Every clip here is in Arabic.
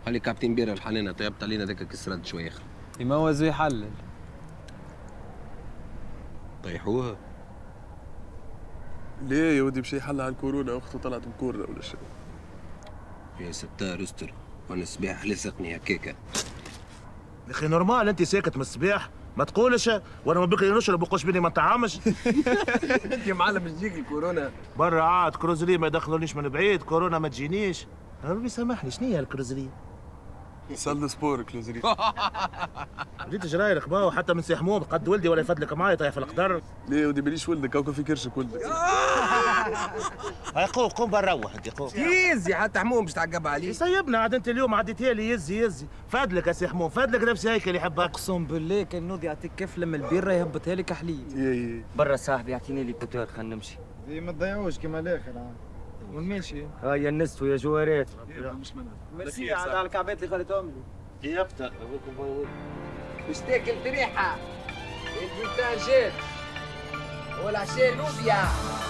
خلي كابتن بيرة الحنينة طيبت علينا ذاك كسرت شويخ. يموز ويحلل. طيحوها. ليه يا ودي مشي يحل على الكورونا اخته طلعت مكورة ولا شيء؟ يا ستار استر وانا الصباح لصقني هكاكا. يا اخي نورمال انت ساكت من الصباح ما تقولش وانا ما بقي نشرب وقوش مني ما نطعمش. انت يا معلم مش تجيك الكورونا؟ برا عاد كروزلي ما يدخلونيش من بعيد كورونا ما تجينيش. ربي سامحني شنو هي الكروزلي؟ سال سبور كلوزري. بديت جرايرك باو حتى من سي حموم قد ولدي ولا يفدلك معايا طايح في القدر. ليه يا ودي ماليش ولدك هاكا في كرشك ولدك. هاي قوم برا روح انت قوم. يزي حتى حموم باش تعقب عليه. يسيبنا عاد انت اليوم عديتها لي يزي فادلك يا سي حموم فادلك نفسي هيك اللي يحبك. اقسم بالله كان نوض يعطيك كيف لما البيره يهبطها لك حليب. برا صاحبي اعطيني لي كوتور خلينا نمشي. ما تضيعوش كيما الاخر. ونمشي. هاي النست ويا جوارات. مش منها. ميرسي على الكعبات اللي خليتهم لي. يبتا باش تاكل تريحة. البلتان جات. والعشاء لوبيا.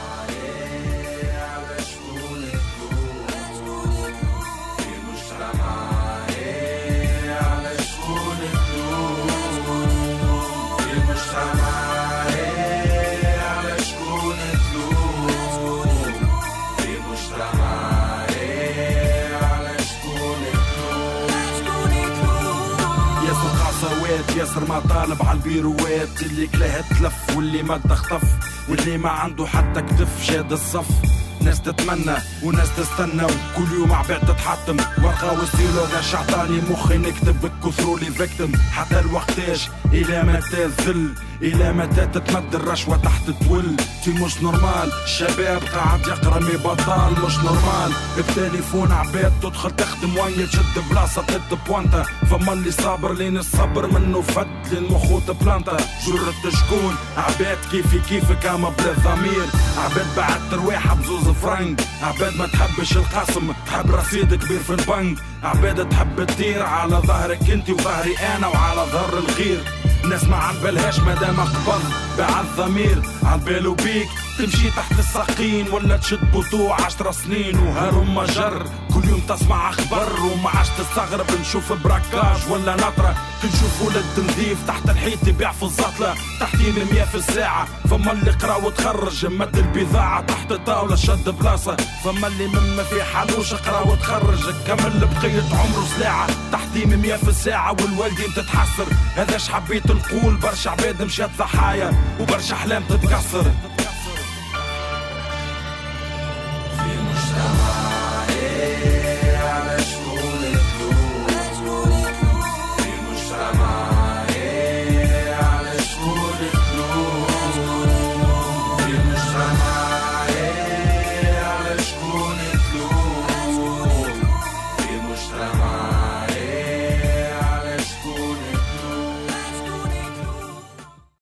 ياسر ما طالب على البيروات اللي كلها تلف واللي ما تخطف واللي ما عنده حتى كتف شاد الصف. ناس تتمنى وناس تستنى وكل يوم عباد تتحطم ورقة وستيلو غاش عطاني مخي نكتب بكثروا لي فيكتم حتى الوقتاش إلى متى الذل إلى متى تتمد الرشوة تحت تول. في مش نورمال الشباب قاعد يقرا مي بطال مش نورمال بتليفون عباد تدخل تخدم وين تشد بلاصة تد بوانتا. فما اللي صابر لين الصبر منه فد لين مخوط بلانتا. جرت شكون عباد كيفي كيفك اما بلا ضمير عباد بعد ترواحة بزوز فرنك عباد ما تحبش القسم تحب رصيد كبير في البنك عباد تحب تطير على ظهرك انت وظهري انا وعلى ظهر الغير. ناس ما عالبالهاش مادام قبض بعد ضمير عالبالو بيك تمشي تحت الساقين ولا تشد بطوع 10 سنين وهرم مجر كل يوم تسمع اخبار وما عادش تستغرب نشوف براكاج ولا نطره نشوف ولد نظيف تحت الحيط يبيع في الزطله تحتيم 100 في الساعه. فما اللي قرا وتخرج مد البضاعه تحت الطاوله شد بلاصه. فما اللي مما في حالوش قرا وتخرج كمل بقيه عمره سلاعه تحتيم 100 في الساعه والوالدين تتحسر. هذاش حبيت نقول برشا عباد مشات ضحايا وبرشا احلام تتكسر. مجتمع